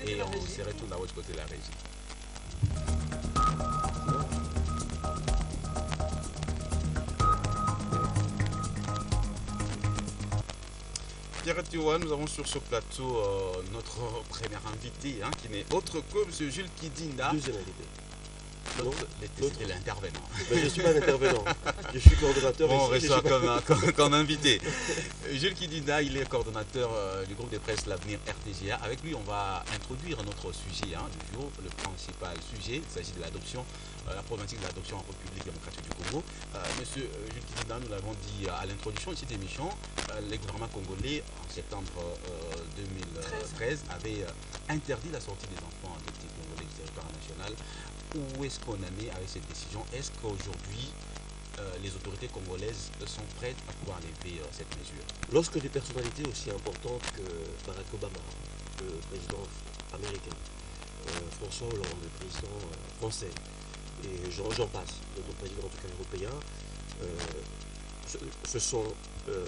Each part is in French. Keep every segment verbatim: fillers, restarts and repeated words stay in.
et on se retourne de l'autre côté de la régie. Pierre Tiwa, nous avons sur ce plateau euh, notre premier invité, hein, qui n'est autre que M. Jules Kidinda. Deuxième invité. C'était l'intervenant. Ben, je ne suis pas un intervenant, je suis coordonnateur. Bon, on ici, reçoit pas... comme, comme, comme invité. Jules Kidinda, il est coordonnateur euh, du groupe de presse L'Avenir R T G A. Avec lui, on va introduire notre sujet hein, du jour, le principal sujet. Il s'agit de l'adoption, euh, la problématique de l'adoption en République démocratique du Congo. Euh, Monsieur Jules Kidinda, nous l'avons dit à l'introduction de cette émission, euh, les gouvernements congolais, en septembre euh, deux mille treize, avaient euh, interdit la sortie des enfants adoptés congolais du territoire national. Où est-ce qu'on en est avec cette décision? Est-ce qu'aujourd'hui, euh, les autorités congolaises sont prêtes à pouvoir lever euh, cette mesure? Lorsque des personnalités aussi importantes que Barack Obama, le président américain, euh, François Hollande, le président euh, français, et j'en passe, d'autres présidents en tout cas européens, euh, se, se sont euh,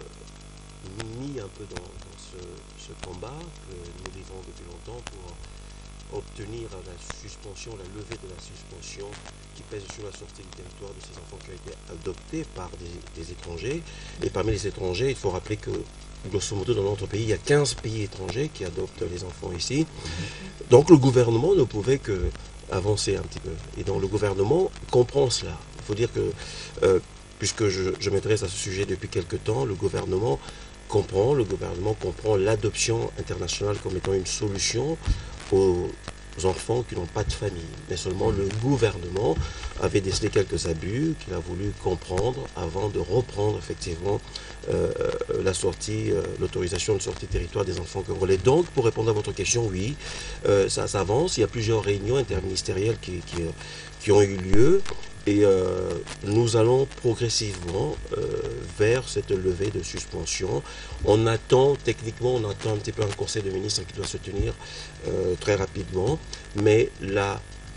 mis un peu dans, dans ce, ce combat que nous vivons depuis longtemps pour obtenir la suspension, la levée de la suspension qui pèse sur la sortie du territoire de ces enfants qui ont été adoptés par des, des étrangers. Et parmi les étrangers, il faut rappeler que, grosso modo, dans notre pays, il y a quinze pays étrangers qui adoptent les enfants ici. Donc le gouvernement ne pouvait que avancer un petit peu. Et donc le gouvernement comprend cela. Il faut dire que, euh, puisque je, je m'intéresse à ce sujet depuis quelque temps, le gouvernement comprend, le gouvernement comprend l'adoption internationale comme étant une solution aux enfants qui n'ont pas de famille. Mais seulement le gouvernement avait décelé quelques abus qu'il a voulu comprendre avant de reprendre effectivement euh, la sortie, euh, l'autorisation de sortie de territoire des enfants congolais. Donc, pour répondre à votre question, oui, euh, ça s'avance. Il y a plusieurs réunions interministérielles qui, qui, qui ont eu lieu. Et euh, nous allons progressivement euh, vers cette levée de suspension. On attend, techniquement, on attend un petit peu un conseil de ministres qui doit se tenir euh, très rapidement. Mais la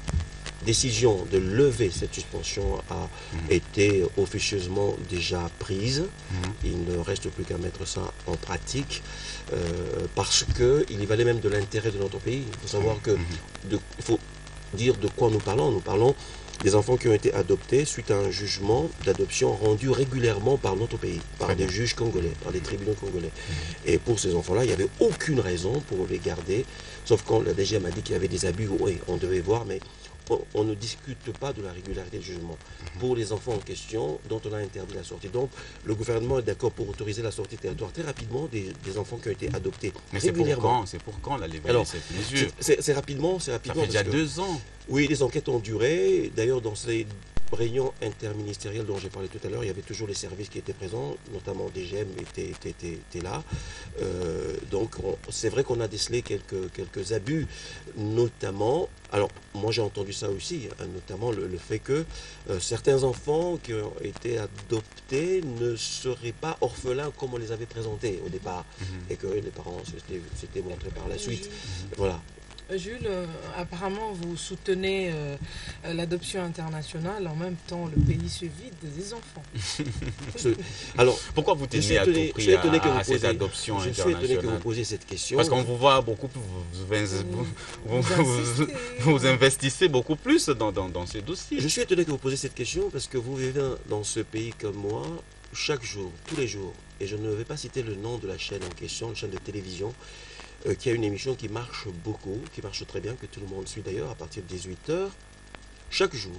décision de lever cette suspension a mmh. été officieusement déjà prise. Mmh. Il ne reste plus qu'à mettre ça en pratique euh, parce qu'il y valait même de l'intérêt de notre pays. Il faut savoir que, de, il faut dire de quoi nous parlons. Nous parlons des enfants qui ont été adoptés suite à un jugement d'adoption rendu régulièrement par notre pays, par des juges congolais, par des tribunaux congolais. Mmh. Et pour ces enfants-là, il n'y avait aucune raison pour les garder, sauf quand la D G M a dit qu'il y avait des abus, oui, on devait voir, mais on, on ne discute pas de la régularité du jugement. Mmh. Pour les enfants en question, dont on a interdit la sortie. Donc, le gouvernement est d'accord pour autoriser la sortie de territoire très rapidement des, des enfants qui ont été adoptés. Mais c'est pour quand? C'est pour quand la levée de cette mesure? C'est rapidement, c'est rapidement. Ça fait déjà deux ans. Oui, les enquêtes ont duré. D'ailleurs, dans ces réunions interministérielles dont j'ai parlé tout à l'heure, il y avait toujours les services qui étaient présents, notamment D G M était, était, était, était là. Euh, donc, c'est vrai qu'on a décelé quelques, quelques abus, notamment, alors moi j'ai entendu ça aussi, hein, notamment le, le fait que euh, certains enfants qui ont été adoptés ne seraient pas orphelins comme on les avait présentés au départ, mm-hmm. et que les parents s'étaient montrés par la suite. Mm-hmm. Voilà. Jules, euh, apparemment vous soutenez euh, l'adoption internationale, en même temps le pays se vide des enfants. Alors, pourquoi vous tenez à tout prix à, à, à ces adoptions je internationales? Je suis étonné que vous posiez cette question. Parce qu'on vous voit beaucoup plus, vous, vous, vous, vous, vous investissez beaucoup plus dans, dans, dans ces dossiers. Je suis étonné que vous posiez cette question parce que vous vivez dans ce pays comme moi, chaque jour, tous les jours, et je ne vais pas citer le nom de la chaîne en question, une chaîne de télévision, Euh, qui a une émission qui marche beaucoup, qui marche très bien, que tout le monde suit d'ailleurs à partir de dix-huit heures. Chaque jour,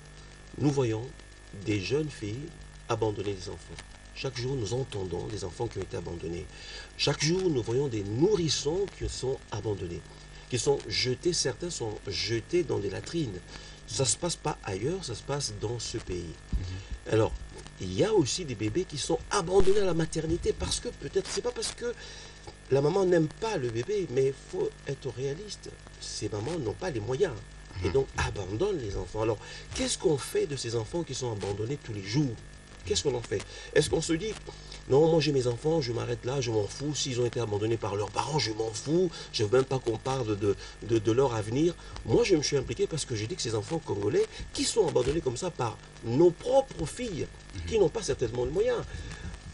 nous voyons des jeunes filles abandonner des enfants. Chaque jour, nous entendons des enfants qui ont été abandonnés. Chaque jour, nous voyons des nourrissons qui sont abandonnés, qui sont jetés, certains sont jetés dans des latrines. Ça ne se passe pas ailleurs, ça se passe dans ce pays. Mm-hmm. Alors, il y a aussi des bébés qui sont abandonnés à la maternité parce que peut-être, c'est pas parce que la maman n'aime pas le bébé, mais il faut être réaliste. Ces mamans n'ont pas les moyens et donc abandonnent les enfants. Alors, qu'est-ce qu'on fait de ces enfants qui sont abandonnés tous les jours? Qu'est-ce qu'on en fait? Est-ce qu'on se dit, non, moi j'ai mes enfants, je m'arrête là, je m'en fous. S'ils ont été abandonnés par leurs parents, je m'en fous. Je ne veux même pas qu'on parle de, de, de leur avenir. Moi, je me suis impliqué parce que j'ai dit que ces enfants congolais qui sont abandonnés comme ça par nos propres filles, qui n'ont pas certainement de moyens.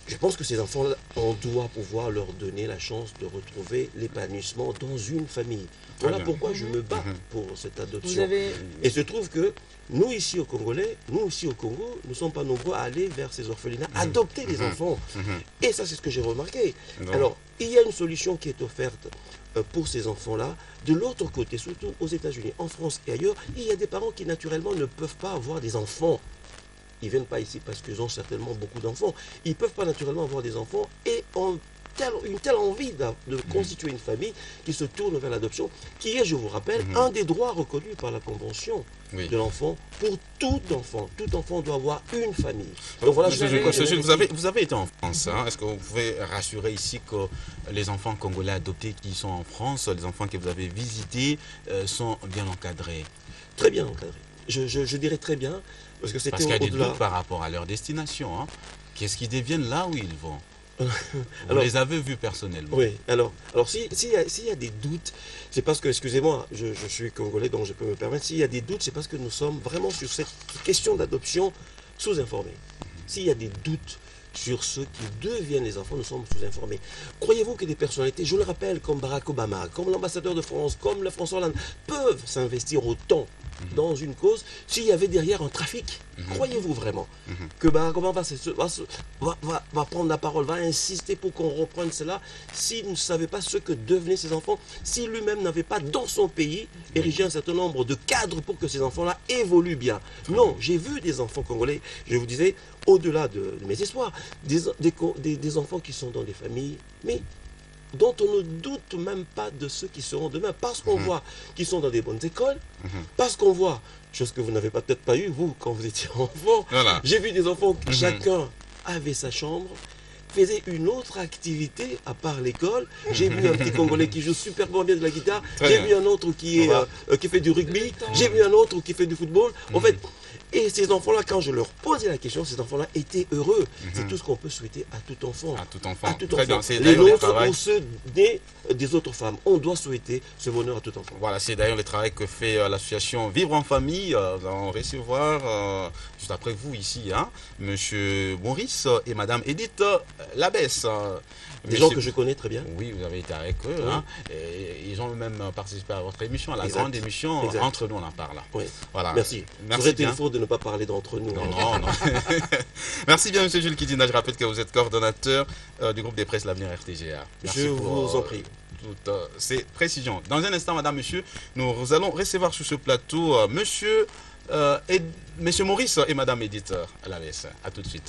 je pense que ces enfants-là, on doit pouvoir leur donner la chance de retrouver l'épanouissement dans une famille. Voilà bien. pourquoi je me bats Mhm. pour cette Vous adoption. avez... Et se trouve que nous, ici au Congolais, nous ici au Congo, nous ne sommes pas nombreux à aller vers ces orphelinats, adopter les Mhm. enfants. Mhm. Et ça, c'est ce que j'ai remarqué. Donc, Alors, il y a une solution qui est offerte euh, pour ces enfants-là. De l'autre côté, surtout aux États-Unis, en France et ailleurs, il y a des parents qui naturellement ne peuvent pas avoir des enfants. Ils ne viennent pas ici parce qu'ils ont certainement beaucoup d'enfants. Ils ne peuvent pas naturellement avoir des enfants et ont tel- une telle envie de, de constituer une famille qui se tourne vers l'adoption, qui est, je vous rappelle, Mhm. un des droits reconnus par la Convention oui. de l'enfant pour tout enfant. Tout enfant doit avoir une famille. Donc voilà, Monsieur je Jules, vais Monsieur Jules, donner vous avez, vous avez été en France. Hein? Est-ce que vous pouvez rassurer ici que les enfants congolais adoptés qui sont en France, les enfants que vous avez visités, euh, sont bien encadrés? très bien encadré. Je, je- je dirais très bien, parce que c'était Parce qu'il y a des au-delà. doutes par rapport à leur destination. Hein? Qu'est-ce qu'ils deviennent là où ils vont? Vous Alors- les avez vus personnellement? Oui, alors, alors s'il si y, a- s'il y a des doutes, c'est parce que, excusez-moi, je, je suis congolais donc je peux me permettre, s'il y a des doutes, c'est parce que nous sommes vraiment sur cette question d'adoption sous-informés. S'il y a des doutes sur ceux qui deviennent les enfants, nous sommes sous-informés. Croyez-vous que des personnalités, je le rappelle, comme Barack Obama, comme l'ambassadeur de France, comme le François Hollande, peuvent s'investir autant dans une cause s'il y avait derrière un trafic? Croyez-vous vraiment que Barack Obama va, se- va se- va- va- va prendre la parole, va insister pour qu'on reprenne cela s'il ne savait pas ce que devenaient ces enfants, si lui-même n'avait pas dans son pays érigé un certain nombre de cadres pour que ces enfants-là évoluent bien? Non, j'ai vu des enfants congolais, je vous disais, au-delà de, de mes espoirs, des, des, co- des- des enfants qui sont dans des familles, mais dont on ne doute même pas de ceux qui seront demain, parce qu'on voit qu'ils sont dans des bonnes écoles, parce qu'on voit, chose que vous n'avez pas- peut-être pas eu, vous, quand vous étiez enfant, Voilà. j'ai vu des enfants, qui Mhm. chacun avait sa chambre, faisait une autre activité à part l'école. J'ai vu un petit Congolais qui joue superbement bien de la guitare, Très j'ai bien. vu un autre qui, est, On va- euh, euh, qui fait du rugby, Le temps. j'ai vu un autre qui fait du football. En Mhm. fait, et ces enfants-là, quand je leur posais la question, ces enfants-là étaient heureux. C'est tout ce qu'on peut souhaiter à tout enfant. À tout enfant. À tout Très enfant. bien. C'est Les d'ailleurs le nôtres travail. ou ceux des, des autres femmes. On doit souhaiter ce bonheur à tout enfant. Voilà, c'est d'ailleurs le travail que fait euh, l'association Vivre en famille. Euh, nous allons recevoir, euh, juste après vous ici, hein, Monsieur Maurice et Madame Edith euh, Labesse. euh, Des monsieur- gens que je connais très bien. Oui, vous avez été avec eux. Oui. Hein, et ils ont même participé à votre émission, à la Exact. grande émission. Exact. Entre nous, on en parle. Oui. Voilà. Merci. Merci J'aurais été bien. faux de ne pas parler d'entre nous. Non, hein. non, non. Merci bien, Monsieur Jules Kidina. Je rappelle que vous êtes coordonnateur euh, du groupe des presses L'Avenir R T G A. Merci Je pour, vous euh, en prie. toutes euh, ces précisions. Dans un instant, Madame, Monsieur, nous allons recevoir sur ce plateau euh, Monsieur, euh, Ed- Monsieur Maurice et Madame Edith euh, Lavesse. À tout de suite.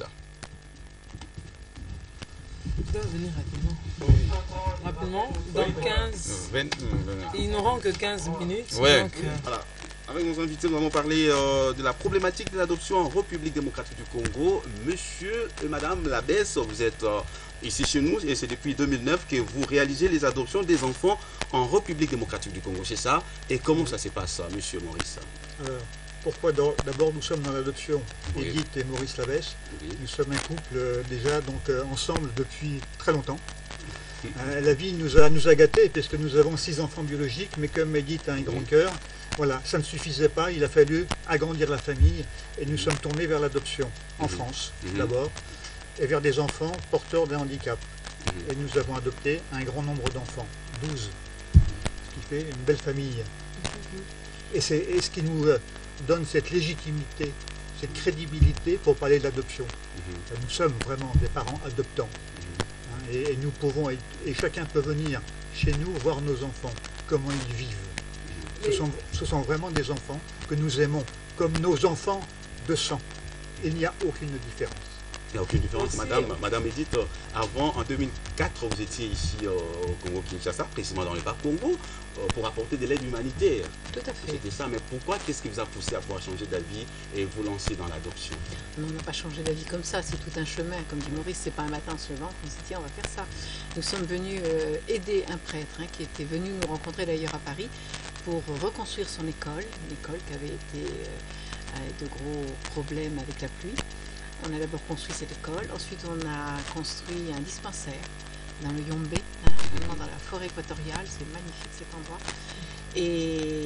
Je dois venir rapidement. Rapidement, dans quinze... Ven- euh, Il nous rend que quinze minutes. Ouais. Donc, euh, Voilà. Avec nos invités, nous allons parler euh, de la problématique de l'adoption en République démocratique du Congo. Monsieur et Madame Labesse, vous êtes euh, ici chez nous et c'est depuis deux mille neuf que vous réalisez les adoptions des enfants en République démocratique du Congo, c'est ça? Et comment ça se passe, Monsieur Maurice? Alors, pourquoi d'or- d'abord nous sommes dans l'adoption, Oui. Edith et Maurice Lavesse. Oui. Nous sommes un couple euh, déjà donc euh, ensemble depuis très longtemps. Euh, la vie nous a, nous a gâtés puisque nous avons six enfants biologiques, mais comme Edith a un grand Oui. cœur, voilà, ça ne suffisait pas, il a fallu agrandir la famille et nous sommes tournés vers l'adoption en Mhm. France Mhm. d'abord et vers des enfants porteurs d'un handicap. Mhm. Et nous avons adopté un grand nombre d'enfants, douze, ce qui fait une belle famille. Et c'est et ce qui nous euh, donne cette légitimité, cette crédibilité pour parler de l'adoption. Mhm. Nous sommes vraiment des parents adoptants. Hein, et, et nous pouvons, être- et chacun peut venir chez nous voir nos enfants, comment ils vivent. Ce sont, ce sont vraiment des enfants que nous aimons, comme nos enfants de sang. Il n'y a aucune différence. Il n'y a aucune différence. Aussi- Madame, Madame Edith, euh, avant, en deux mille quatre, vous étiez ici euh, au Congo-Kinshasa, précisément dans le parc Congo, euh, pour apporter de l'aide humanitaire. Tout à fait. C'était ça, mais pourquoi, qu'est-ce qui vous a poussé à pouvoir changer d'avis et vous lancer dans l'adoption? Non, on n'a pas changé d'avis comme ça, c'est tout un chemin. Comme dit Maurice, c'est pas un matin en se levant qu'on s'est dit tiens, on va faire ça. Nous sommes venus euh, aider un prêtre hein, qui était venu nous rencontrer d'ailleurs à Paris pour reconstruire son école, une école qui avait été euh, avec de gros problèmes avec la pluie. On a d'abord construit cette école, ensuite on a construit un dispensaire dans le Yombé, hein, vraiment dans la forêt équatoriale, c'est magnifique cet endroit. Et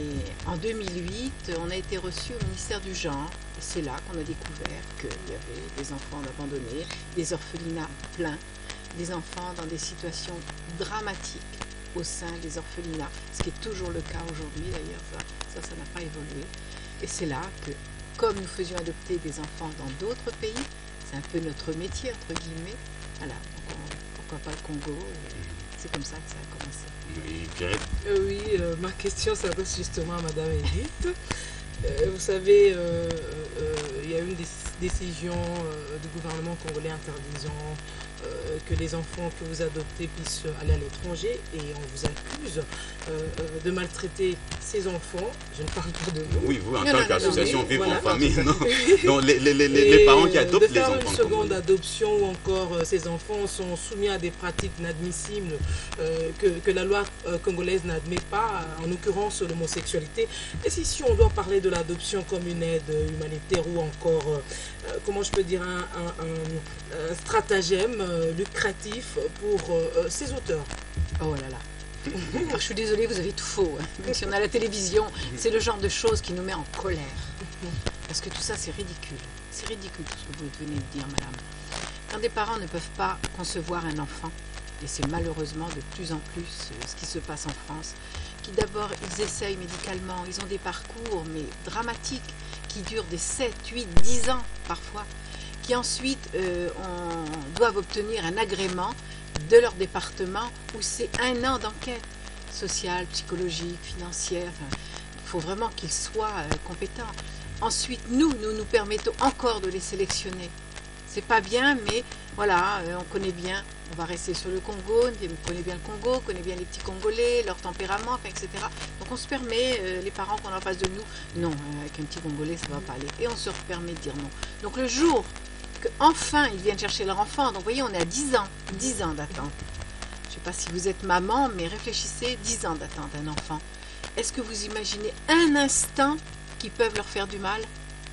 En deux mille huit, on a été reçu au ministère du Genre. Et c'est là qu'on a découvert qu'il y avait des enfants abandonnés, des orphelinats pleins, des enfants dans des situations dramatiques au sein des orphelinats, ce qui est toujours le cas aujourd'hui d'ailleurs, ça, ça, ça n'a pas évolué. Et c'est là que, comme nous faisions adopter des enfants dans d'autres pays, c'est un peu notre métier, entre guillemets, voilà, donc on, pourquoi pas le Congo, c'est comme ça que ça a commencé. Oui, Pierrette. Euh, oui, euh, ma question s'adresse justement à Madame Edith. Euh, vous savez, euh, euh, il y a eu une déc- décision euh, du gouvernement congolais interdisant euh, que les enfants que vous adoptez puissent aller à l'étranger et on vous accuse euh, euh, de maltraiter ces enfants. Je ne parle pas de vous. Oui, vous, en Non, tant non, qu'association non, Vivre voilà. en famille, non. Donc, les, les, les, les Et, parents qui euh, adoptent de les faire enfants. une seconde congolais. adoption ou encore euh, ces enfants sont soumis à des pratiques inadmissibles euh, que, que la loi euh, congolaise n'admet pas, en l'occurrence l'homosexualité. Et si, si on doit parler de l'adoption comme une aide humanitaire ou encore, euh, euh, comment je peux dire, un, un, un, un stratagème euh, lucratif pour euh, ces auteurs? Oh là là. Alors, je suis désolée, vous avez tout faux. Hein. Même si on a la télévision, c'est le genre de choses qui nous met en colère. Parce que tout ça, c'est ridicule. C'est ridicule tout ce que vous venez de dire, madame. Quand des parents ne peuvent pas concevoir un enfant, et c'est malheureusement de plus en plus euh, ce qui se passe en France, qui d'abord, ils essayent médicalement, ils ont des parcours, mais dramatiques, qui durent des sept, huit, dix ans parfois, qui ensuite euh, on, doivent obtenir un agrément de leur département où c'est un an d'enquête sociale, psychologique, financière. Enfin, il faut vraiment qu'ils soient euh, compétents. Ensuite, nous, nous nous permettons encore de les sélectionner. C'est pas bien, mais voilà, euh, on connaît bien, on va rester sur le Congo, on connaît bien le Congo, on connaît bien les petits Congolais, leur tempérament, enfin, et cetera. Donc on se permet, euh, les parents qu'on a en face de nous, non, euh, avec un petit Congolais, ça va pas aller. Et on se permet de dire non. Donc le jour qu'enfin ils viennent chercher leur enfant, donc vous voyez, on est à dix ans, dix ans d'attente. Je ne sais pas si vous êtes maman, mais réfléchissez, dix ans d'attente d'un enfant. Est-ce que vous imaginez un instant qu'ils peuvent leur faire du mal?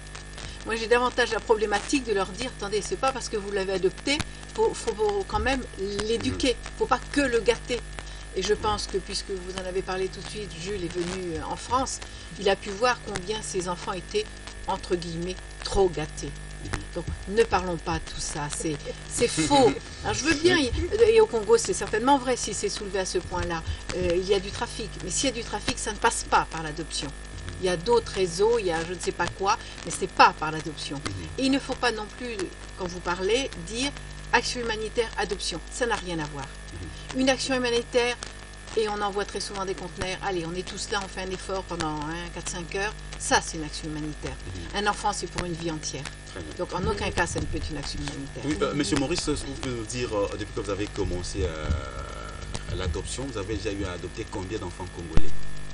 Moi, j'ai davantage la problématique de leur dire, attendez, c'est pas parce que vous l'avez adopté, il faut, faut quand même l'éduquer, il ne faut pas que le gâter. Et je pense que, puisque vous en avez parlé tout de suite, Jules est venu en France, il a pu voir combien ses enfants étaient, entre guillemets, trop gâtés. Donc, ne parlons pas de tout ça, c'est, c'est faux. Alors, je veux bien, et au Congo, c'est certainement vrai si c'est soulevé à ce point-là. Euh, il y a du trafic, mais s'il y a du trafic, ça ne passe pas par l'adoption. Il y a d'autres réseaux, il y a je ne sais pas quoi, mais ce n'est pas par l'adoption. Et il ne faut pas non plus, quand vous parlez, dire action humanitaire, adoption. Ça n'a rien à voir. Une action humanitaire, et on envoie très souvent des conteneurs, allez, on est tous là, on fait un effort pendant quatre cinq heures, ça c'est une action humanitaire. Un enfant, c'est pour une vie entière. Donc en aucun cas, ça ne peut être une action humanitaire. Oui, euh, Monsieur Maurice, vous pouvez nous dire, euh, depuis que vous avez commencé euh, l'adoption, vous avez déjà eu à adopter combien d'enfants congolais?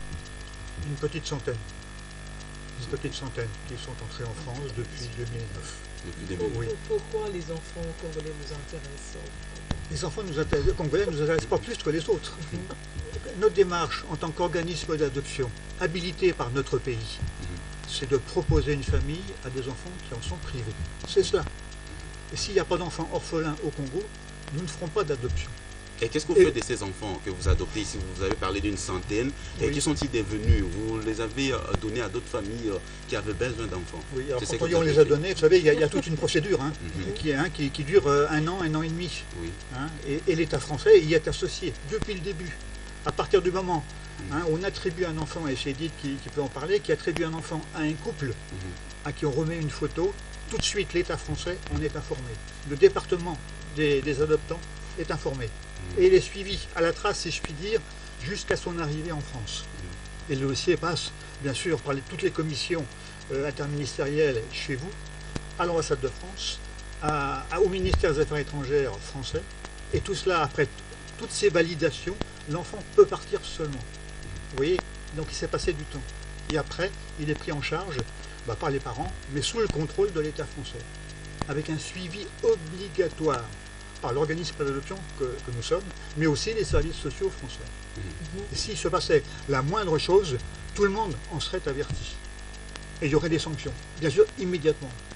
Une petite centaine. Une petite centaine qui sont entrés en France depuis deux mille neuf. Depuis deux mille neuf. Oui. Pourquoi les enfants congolais vous intéressent? Les enfants nous intéressent, congolais ne nous intéressent pas plus que les autres. Notre démarche en tant qu'organisme d'adoption, habilité par notre pays, c'est de proposer une famille à des enfants qui en sont privés. C'est cela. Et s'il n'y a pas d'enfants orphelins au Congo, nous ne ferons pas d'adoption. Et qu'est-ce que vous Et- faites de ces enfants que vous adoptez ici? Vous avez parlé d'une centaine. Et Oui. qui sont-ils devenus? Vous les avez euh, donnés à d'autres familles euh, qui avaient besoin d'enfants? Oui, alors C'est ce quand que on vous les avez a fait. donnés, vous savez, il y, a- il y a toute une procédure hein, Mhm. qui, hein, qui- qui dure euh, un an, un an et demi. Oui. hein, et et l'État français y est associé depuis le début. À partir du moment hein, où on attribue un enfant, et c'est Edith qui, qui peut en parler, qui attribue un enfant à un couple Mhm. à qui on remet une photo, tout de suite l'État français en est informé. Le département des, des adoptants est informé. Et il est suivi à la trace, si je puis dire, jusqu'à son arrivée en France. Et le dossier passe, bien sûr, par les- toutes les commissions euh, interministérielles chez vous, à l'ambassade de France, à- à- au ministère des Affaires étrangères français. Et tout cela, après t- toutes ces validations, l'enfant peut partir seulement. Vous voyez, donc il s'est passé du temps. Et après, il est pris en charge bah, par les parents, mais sous le contrôle de l'État français, avec un suivi obligatoire par l'organisme d'adoption que, que nous sommes, mais aussi les services sociaux français. Et s'il se passait la moindre chose, tout le monde en serait averti. Et il y aurait des sanctions, bien sûr, immédiatement.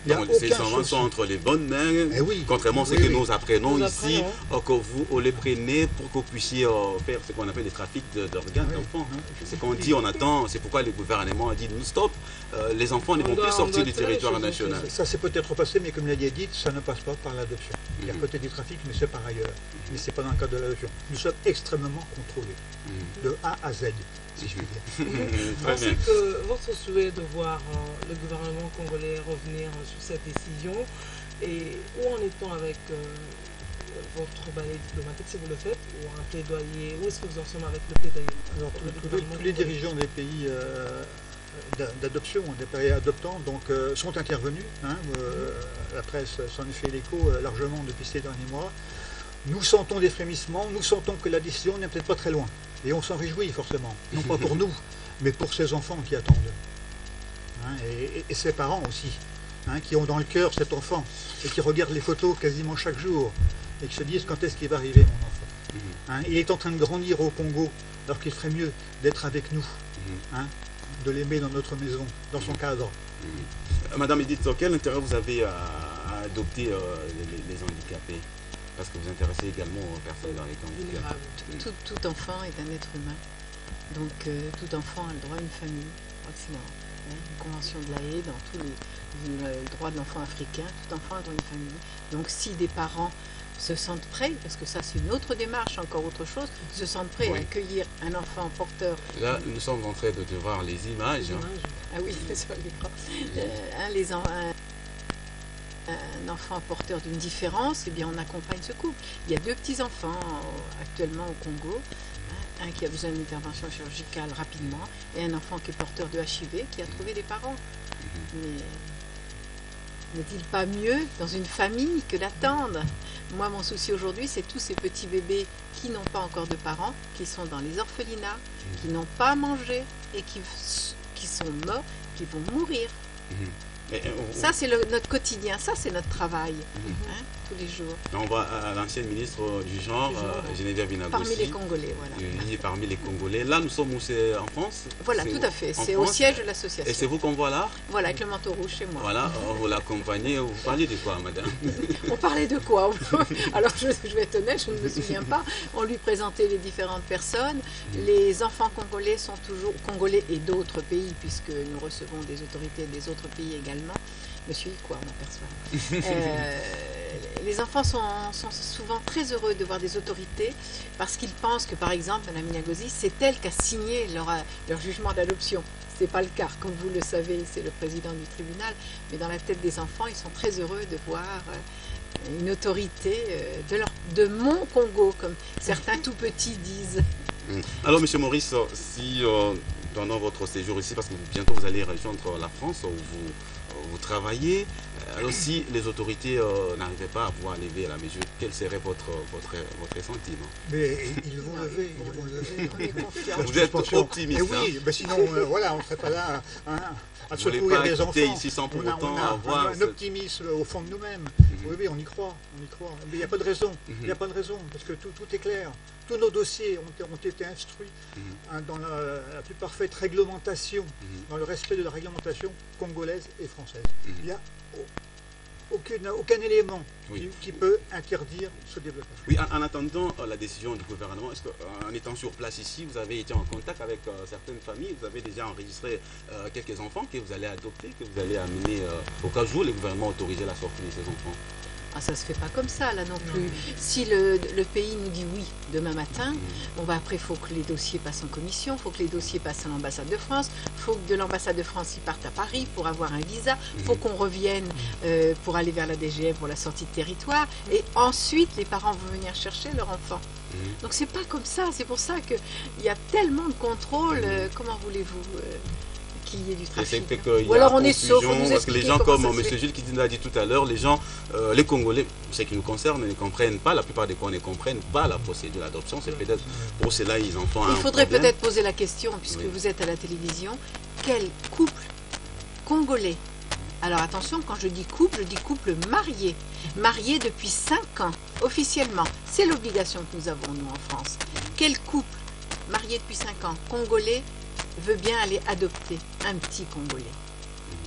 Il y a Donc, aucun ces enfants souci. sont entre les bonnes mains, Eh oui. contrairement à ce Oui, que oui. nous apprenons Nous ici, apprenons. euh, que vous on les prenez pour que vous puissiez euh, faire ce qu'on appelle les trafics de- d'organes Oui. d'enfants. Non, C'est qu'on dit, on attend, c'est pourquoi le gouvernement a dit nous stop, euh, les enfants ne On vont doit- plus on sortir doit du faire les territoire choses national. aussi. Ça c'est peut-être passé, mais comme l'a dit, ça ne passe pas par l'adoption. Il y a Mhm. peut-être des trafics, mais c'est par ailleurs. Mais c'est pas dans le cadre de l'adoption. Nous sommes extrêmement contrôlés, Mhm. de A à Z, si je puis dire. Très Pensez bien. que votre souhait de voir euh, le gouvernement congolais revenir euh, sur cette décision, et où en est-on avec euh, votre balai diplomatique, si vous le faites, ou un plaidoyer, où est-ce que vous en sommes avec le plaidoyer? Alors, pour tous, le tous les, gouvernement tous les congolais? dirigeants des pays euh, d'a- d'adoption, des pays adoptants, donc, euh, sont intervenus. hein. Euh, la presse s'en est fait l'écho euh, largement depuis ces derniers mois. Nous sentons des frémissements, nous sentons que la décision n'est peut-être pas très loin. Et on s'en réjouit forcément. Non pas pour nous, mais pour ces enfants qui attendent. Hein, et, et- et ses parents aussi, hein, qui ont dans le cœur cet enfant et qui regardent les photos quasiment chaque jour et qui se disent quand est-ce qu'il va arriver mon enfant. Mhm. Hein, il est en train de grandir au Congo, alors qu'il ferait mieux d'être avec nous, Mhm. hein, de l'aimer dans notre maison, dans son cadre. Euh, Madame Edith, quel intérêt vous avez à, à adopter euh, les, les handicapés? Parce que vous vous intéressez également aux personnes avec handicap. Vulnérable. Tout, tout enfant est un être humain. Donc euh, tout enfant a le droit à une famille. Je crois que c'est dans hein, la Convention de la Haye, dans tous les, le droit de l'enfant africain, tout enfant a le droit à une famille. Donc si des parents se sentent prêts, parce que ça c'est une autre démarche, encore autre chose, se sentent prêts Oui. à accueillir un enfant porteur. Là, nous sommes en train de, de voir les images. hein. Dommage. Ah oui, sur l'écran. Euh, hein, les en- un, un enfant porteur d'une différence, eh bien on accompagne ce couple. Il y a deux petits-enfants euh, actuellement au Congo, hein, un qui a besoin d'une intervention chirurgicale rapidement et un enfant qui est porteur de H I V qui a trouvé des parents. Mais n'est-il pas mieux dans une famille que d'attendre? Moi, mon souci aujourd'hui, c'est tous ces petits bébés qui n'ont pas encore de parents, qui sont dans les orphelinats, qui n'ont pas mangé et qui, qui sont morts, qui vont mourir. Mhm. Et, euh, on, Ça, c'est le- notre quotidien, ça, c'est notre travail, Mhm. hein, tous les jours. on va à l'ancienne ministre du genre, Du genre, euh, ouais. Geneviève Parmi Binagossi. les Congolais, voilà. Il est parmi les Congolais. Là, nous sommes où? C'est en France? Voilà, C'est tout à fait. en C'est au France. siège de Et c'est l'association. vous qu'on voit là? Voilà, avec le manteau rouge chez moi. Voilà, euh, vous l'accompagnez. Vous parlez de quoi, madame? On parlait de quoi? Alors, je, je vais être honnête, je ne me souviens pas. On lui présentait les différentes personnes. Les enfants congolais sont toujours congolais et d'autres pays, puisque nous recevons des autorités des autres pays également. Monsieur quoi, on aperçoit. Euh, les enfants sont, sont souvent très heureux de voir des autorités parce qu'ils pensent que, par exemple, Mme Binagossi, c'est elle qui a signé leur, leur jugement d'adoption. Ce n'est pas le cas. Comme vous le savez, c'est le président du tribunal. Mais dans la tête des enfants, ils sont très heureux de voir euh, une autorité euh, de, leur, de mon Congo, comme certains tout petits disent. Alors, monsieur Maurice, si euh, pendant votre séjour ici, parce que bientôt vous allez rejoindre la France où vous, vous travaillez, alors si les autorités euh, n'arrivaient pas à pouvoir lever la mesure, quel serait votre, votre, votre sentiment? Mais ils vont lever, ils vont lever. On est confiants. Vous êtes Suspension. optimiste, Eh oui, mais sinon, euh, voilà, on ne serait pas là hein, à Vous voulez secourir pas les quitter enfants. ici sans pour on a, autant on a- avoir on a un cette- optimisme au fond de nous-mêmes. Mhm. Oui, oui, on y croit, on y croit. Mais il n'y a pas de raison. Il n'y a Mhm. pas de raison, parce que tout, tout est clair. Tous nos dossiers ont, ont été instruits Mhm. hein, dans la, la plus parfaite réglementation, Mhm. dans le respect de la réglementation congolaise et française. Mhm. Il n'y a au- aucune, aucun élément Oui. qui, qui peut interdire ce développement. Oui, en, en attendant euh, la décision du gouvernement, est-ce qu'en étant sur place ici, vous avez été en contact avec euh, certaines familles, vous avez déjà enregistré euh, quelques enfants que vous allez adopter, que vous allez amener euh, au cas où le gouvernement autorisait la sortie de ces enfants? Ah, ça se fait pas comme ça, là non plus. Si le, le pays nous dit oui demain matin, Mhm. bon, bah, après, il faut que les dossiers passent en commission, il faut que les dossiers passent à l'ambassade de France, il faut que de l'ambassade de France, ils partent à Paris pour avoir un visa, il faut Mhm. qu'on revienne euh, pour aller vers la D G F pour la sortie de territoire, et ensuite, les parents vont venir chercher leur enfant. Mhm. Donc, c'est pas comme ça, c'est pour ça qu'il y a tellement de contrôle, euh, comment voulez-vous euh, qu'il y ait du Et c'est trafic fait hein. qu'il y Ou a alors on est sauf, confusion, faut nous parce que les expliquer gens comment comme ça se M. fait. Gilles qui l'a dit tout à l'heure, les gens, euh, les Congolais, ce qui nous concerne, ne comprennent pas, la plupart des fois ne comprennent pas la procédure d'adoption. C'est peut-être pour cela ils en font un Il faudrait problème. peut-être poser la question, puisque Oui. vous êtes à la télévision, quel couple congolais? Alors attention, quand je dis couple, je dis couple marié. Marié depuis cinq ans, officiellement. C'est l'obligation que nous avons, nous, en France. Quel couple marié depuis cinq ans, congolais, veut bien aller adopter un petit Congolais?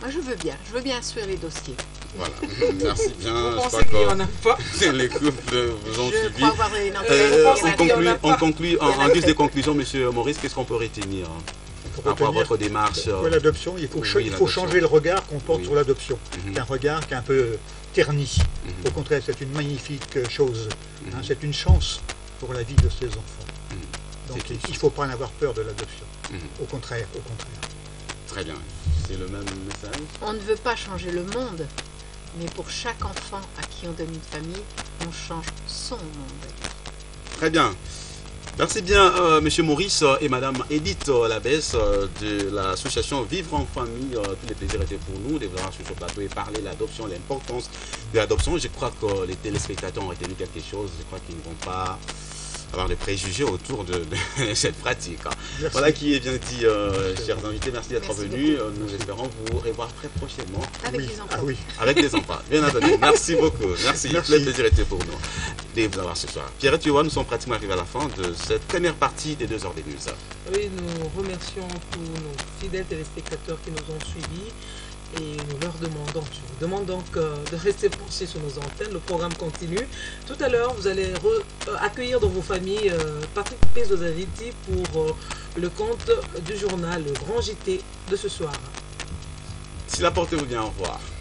Moi, je veux bien. Je veux bien instruire les dossiers. Voilà, merci bien. Vous Je pensez crois qu'il n'y que en a pas? les couples vous ont Je suivi. crois avoir une enquête. Euh, pense on qu'il y en conclut, a pas. on conclut en, Il y en a en guise de fait. conclusion, monsieur Maurice, qu'est-ce qu'on peut retenir Pour par rapport à retenir votre démarche que euh, l'adoption, il faut, oui, cha- il faut l'adoption. changer le regard qu'on porte Oui. sur l'adoption. Mhm. C'est un regard qui est un peu terni. Mhm. Au contraire, c'est une magnifique euh, chose. Hein, Mhm. c'est une chance pour la vie de ces enfants. Mhm. Donc C'est il une ne faut pas en avoir peur de l'adoption. Mhm. Au contraire, au contraire. Très bien. C'est le même message. On ne veut pas changer le monde, mais pour chaque enfant à qui on donne une famille, on change son monde. Très bien. Merci bien, euh, monsieur Maurice euh, et madame Edith euh, Labesse euh, de l'association Vivre en famille. Euh, tous les plaisirs étaient pour nous de vous avoir sur ce plateau et parler de l'adoption, l'importance de l'adoption. Je crois que les téléspectateurs ont retenu quelque chose. Je crois qu'ils ne vont pas avoir de préjugés autour de, de cette pratique. hein. Merci. Voilà qui est bien dit, euh, chers invités. Merci d'être Merci venus. Euh, Nous espérons vous revoir très prochainement Avec oui. les enfants. Ah oui. avec des enfants. Bien entendu. Merci beaucoup. Merci. Merci. Le plaisir était pour nous de vous avoir ce soir. Pierre et tu vois, nous sommes pratiquement arrivés à la fin de cette première partie des deux heures des news. Oui, nous remercions tous nos fidèles téléspectateurs qui nous ont suivis et nous leur demandons, je vous demande donc euh, de rester branchés sur nos antennes. Le programme continue. Tout à l'heure, vous allez re- euh, accueillir dans vos familles euh, Patrick Pezzosaviti pour euh, le compte du journal Le Grand J T de ce soir. Si la portez-vous bien, au revoir.